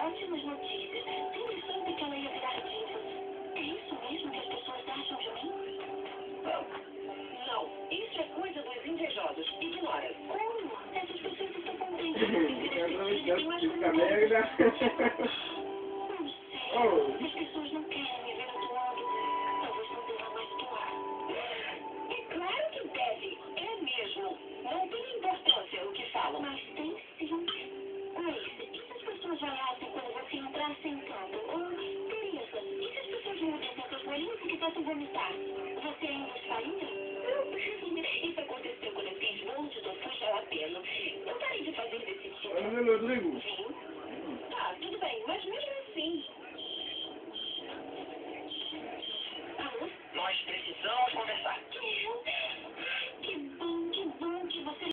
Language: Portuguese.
ótimas notícias. Sempre soube que ela ia virar diva. É isso mesmo que as pessoas acham de mim? Não, isso é coisa dos invejosos. Ignora. Como? Essas pessoas estão contentes. Eles têm mais Fica merda. Não sei. As pessoas não querem me ver atuando. Talvez não deva mais atuar. É claro que deve. É mesmo. Não tem importância o que falam. Mas tem sim. Grace, e se as pessoas olhassem quando você entrar sentando? Ou, Teresa, e se as pessoas mudem essas bolinhas e quisessem vomitar? Você ainda os faria? Isso aconteceu quando eu fiz Monte do Fuxa Lapeno. Eu parei de fazer desse tipo. Olha, Rodrigo.